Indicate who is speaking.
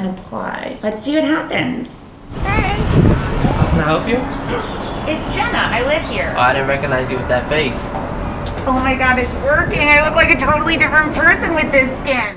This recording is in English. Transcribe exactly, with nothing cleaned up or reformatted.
Speaker 1: and apply. Let's see what happens.
Speaker 2: Hey.
Speaker 3: Can I help you?
Speaker 1: It's Jena. I live here.
Speaker 3: Oh, I didn't recognize you with that face.
Speaker 1: Oh my god, it's working. I look like a totally different person with this skin.